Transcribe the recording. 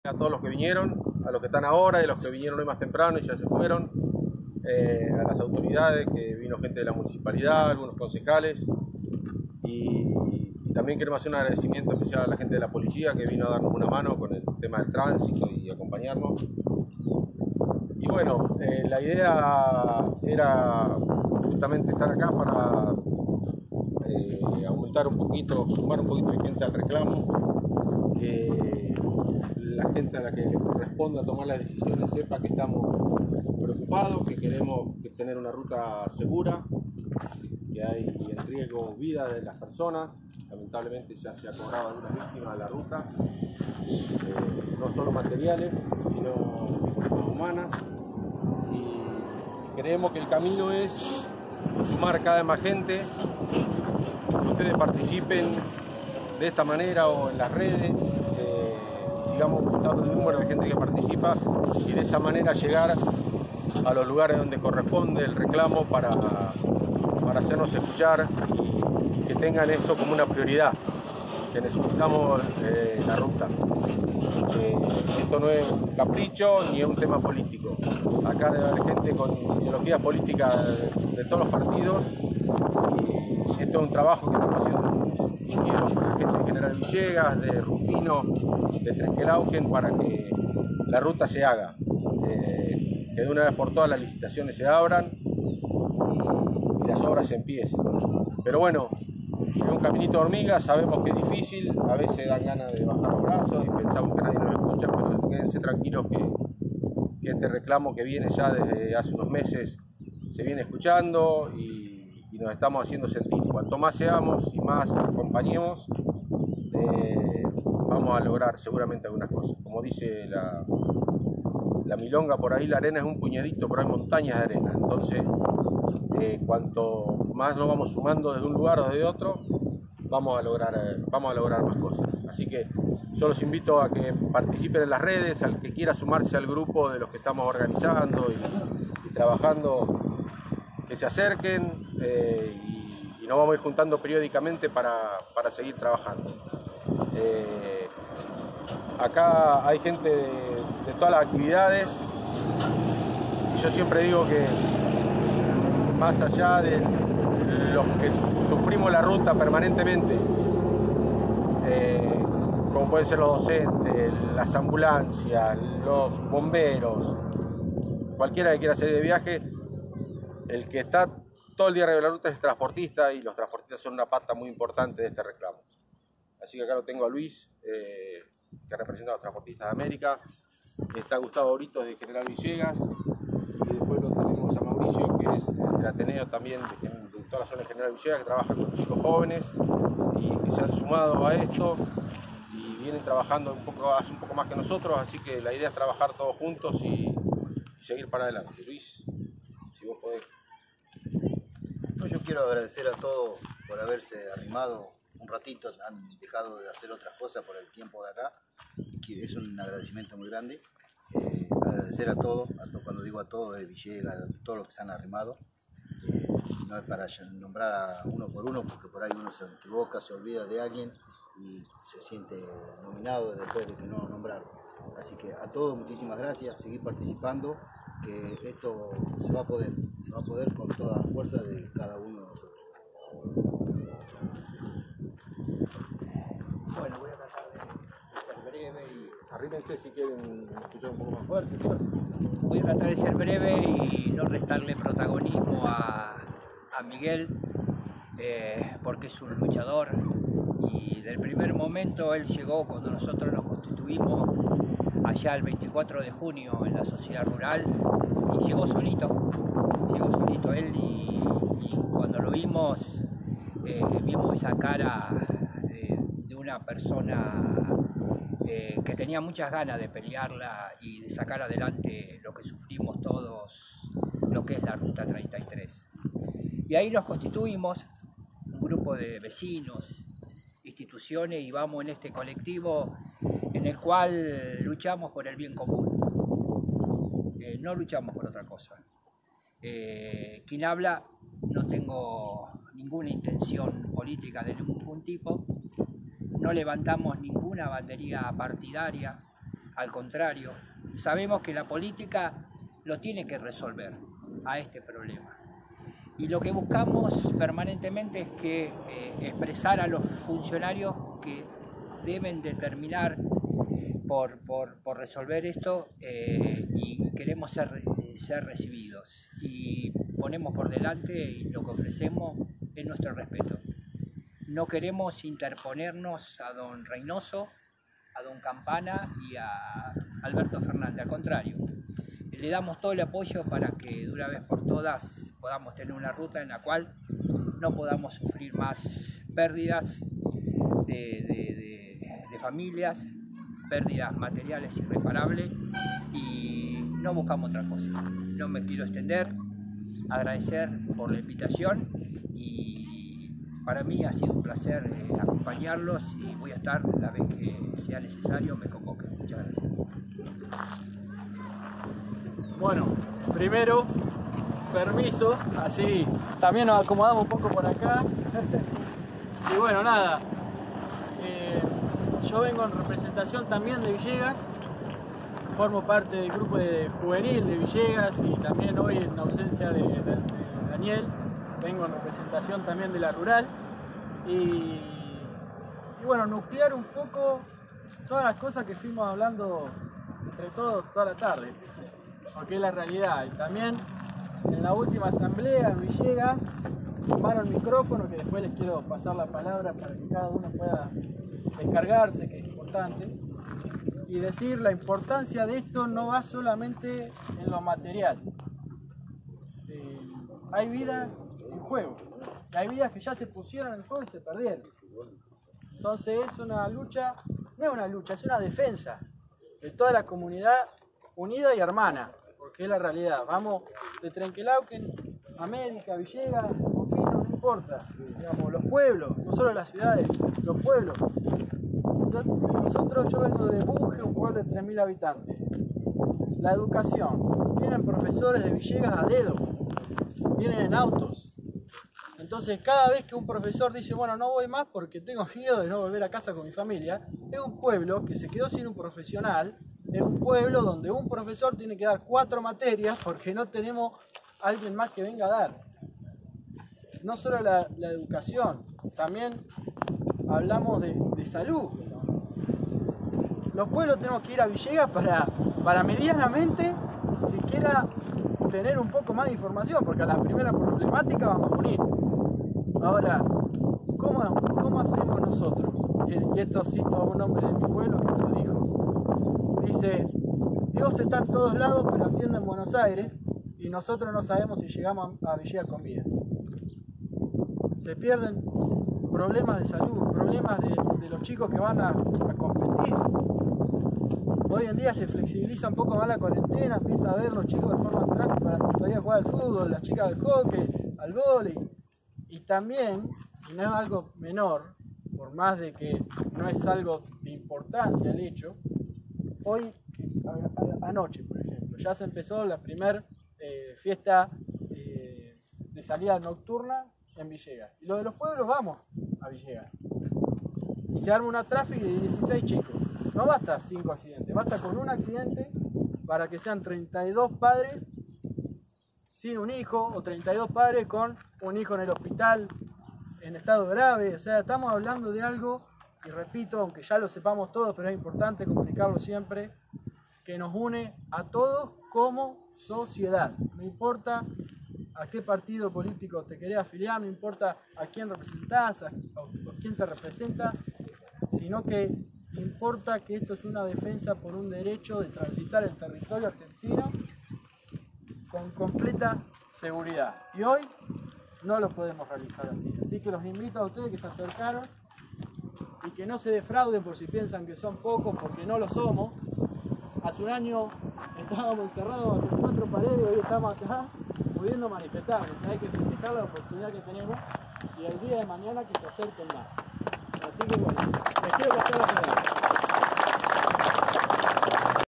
A todos los que vinieron, a los que están ahora y a los que vinieron hoy más temprano y ya se fueron, a las autoridades, que vino gente de la municipalidad, algunos concejales, y también queremos hacer un agradecimiento especial a la gente de la policía que vino a darnos una mano con el tema del tránsito y acompañarnos. Y bueno, la idea era justamente estar acá para aumentar un poquito, sumar un poquito de gente al reclamo, que la gente a la que le corresponda tomar las decisiones sepa que estamos preocupados, que queremos tener una ruta segura, que hay en riesgo vida de las personas. Lamentablemente ya se ha cobrado alguna víctima de la ruta, no solo materiales, sino víctimas humanas, y creemos que el camino es sumar cada vez más gente, que ustedes participen de esta manera o en las redes, sigamos aumentando el número de gente que participa y de esa manera llegar a los lugares donde corresponde el reclamo para hacernos escuchar y que tengan esto como una prioridad, que necesitamos la ruta. Esto no es un capricho ni es un tema político. Acá debe haber gente con ideologías políticas de todos los partidos y esto es un trabajo que estamos haciendo unidos con la gente de General Villegas, de Rufino, de Trenquelauquen, para que la ruta se haga, que de una vez por todas las licitaciones se abran y las obras se empiecen. Pero bueno, es un caminito de hormiga, sabemos que es difícil, a veces dan ganas de bajar los brazos y pensamos que nadie nos escucha, pero quédense tranquilos que este reclamo que viene ya desde hace unos meses se viene escuchando y nos estamos haciendo sentir. Cuanto más seamos y más acompañemos, vamos a lograr seguramente algunas cosas. Como dice la milonga por ahí, la arena es un puñadito, pero hay montañas de arena. Entonces, cuanto más nos vamos sumando desde un lugar o desde otro, vamos a lograr más cosas. Así que yo los invito a que participen en las redes, al que quiera sumarse al grupo de los que estamos organizando y trabajando, que se acerquen y nos vamos a ir juntando periódicamente para seguir trabajando. Acá hay gente de todas las actividades y yo siempre digo que más allá de los que sufrimos la ruta permanentemente, como pueden ser los docentes, las ambulancias, los bomberos, cualquiera que quiera salir de viaje, el que está todo el día arriba de la ruta es el transportista, y los transportistas son una pata muy importante de este reclamo. Así que acá lo tengo a Luis, que representa a los transportistas de América, está Gustavo Britos de General Villegas, y después lo tenemos a Mauricio, que es del Ateneo también, de toda la zona de General Villegas, que trabaja con chicos jóvenes y que se han sumado a esto y vienen trabajando hace un poco más que nosotros, así que la idea es trabajar todos juntos y seguir para adelante. Luis, si vos podés. Yo quiero agradecer a todos por haberse arrimado un ratito, han dejado de hacer otras cosas por el tiempo de acá, que es un agradecimiento muy grande. Agradecer a todos, cuando digo a todos, de Villegas, a todos los que se han arrimado. No es para nombrar a uno por uno, porque por ahí uno se equivoca, se olvida de alguien y se siente nominado después de que no lo nombraron. Así que a todos muchísimas gracias, seguir participando, que esto se va a poder con toda la fuerza de cada uno de nosotros. Bueno, voy a tratar de ser breve y... Arrímense si quieren escuchar un poco más fuerte. Voy a tratar de ser breve y no restarle protagonismo a Miguel, porque es un luchador, y del primer momento él llegó cuando nosotros nos constituimos allá el 24 de junio en la sociedad rural, y llegó solito él, y cuando lo vimos esa cara de una persona que tenía muchas ganas de pelearla y de sacar adelante lo que sufrimos todos, lo que es la Ruta 33. Y ahí nos constituimos, un grupo de vecinos, instituciones, y vamos en este colectivo en el cual luchamos por el bien común. No luchamos por otra cosa. Quien habla, no tengo ninguna intención política de ningún tipo, no levantamos ninguna banderilla partidaria, al contrario, sabemos que la política lo tiene que resolver a este problema. Y lo que buscamos permanentemente es que expresar a los funcionarios que deben determinar por resolver esto y queremos ser recibidos. Y ponemos por delante y lo que ofrecemos es nuestro respeto. No queremos interponernos a don Reynoso, a don Campana y a Alberto Fernández, al contrario. Le damos todo el apoyo para que de una vez por todas podamos tener una ruta en la cual no podamos sufrir más pérdidas de familias, pérdidas materiales irreparables, y no buscamos otra cosa. No me quiero extender, agradecer por la invitación y para mí ha sido un placer acompañarlos y voy a estar la vez que sea necesario, me convoquen. Muchas gracias. Bueno, primero, permiso, así también nos acomodamos un poco por acá. Y bueno, nada, yo vengo en representación también de Villegas, formo parte del grupo de juvenil de Villegas y también hoy en ausencia de Daniel, vengo en representación también de la rural y bueno, nuclear un poco todas las cosas que fuimos hablando entre todos toda la tarde, porque es la realidad. Y también en la última asamblea en Villegas tomaron micrófono, que después les quiero pasar la palabra para que cada uno pueda descargarse, que es importante, y decir la importancia de esto no va solamente en lo material. Hay vidas en juego, hay vidas que ya se pusieron en juego y se perdieron. Entonces es una lucha, no es una lucha, es una defensa de toda la comunidad unida y hermana, porque es la realidad. Vamos de Trenquelauquen, América, Villegas, Confino, no importa. Digamos, los pueblos, no solo las ciudades, los pueblos. Yo vengo de Bunge, un pueblo de 3.000 habitantes. La educación, vienen profesores de Villegas a dedo, vienen en autos. Entonces cada vez que un profesor dice, bueno, no voy más porque tengo miedo de no volver a casa con mi familia, es un pueblo que se quedó sin un profesional, es un pueblo donde un profesor tiene que dar 4 materias porque no tenemos alguien más que venga a dar. No solo la educación, también hablamos de salud. Los pueblos tenemos que ir a Villegas para medianamente siquiera tener un poco más de información, porque a la primera problemática vamos a unir. Ahora, ¿cómo hacemos nosotros? Y esto cito a un hombre de mi pueblo que me lo dijo. Dice, Dios está en todos lados, pero atiende en Buenos Aires, y nosotros no sabemos si llegamos a Villegas con vida. Se pierden problemas de salud, problemas de los chicos que van a competir. Hoy en día se flexibiliza un poco más la cuarentena, empieza a ver los chicos de forma atrás para todavía jugar al fútbol, las chicas del hockey, al vóley. Y también, y no es algo menor, por más de que no es algo de importancia el hecho, hoy, anoche por ejemplo, ya se empezó la primera fiesta de salida nocturna en Villegas. Y lo de los pueblos, vamos a Villegas. Y se arma una tráfico de 16 chicos. No basta 5 accidentes, basta con un accidente para que sean 32 padres sin un hijo o 32 padres con un hijo en el hospital en estado grave. O sea, estamos hablando de algo, y repito, aunque ya lo sepamos todos, pero es importante comunicarlo siempre, que nos une a todos como sociedad. No importa a qué partido político te querés afiliar, no importa a quién representás o quién te representa, sino que importa que esto es una defensa por un derecho de transitar el territorio argentino con completa seguridad. Y hoy no lo podemos realizar así. Así que los invito a ustedes que se acercaron y que no se defrauden por si piensan que son pocos, porque no lo somos. Hace un año estábamos encerrados en 4 paredes, hoy estamos acá pudiendo manifestarnos. Hay que festejar la oportunidad que tenemos y el día de mañana que se acerquen más. Así que bueno, les quiero pasar la palabra.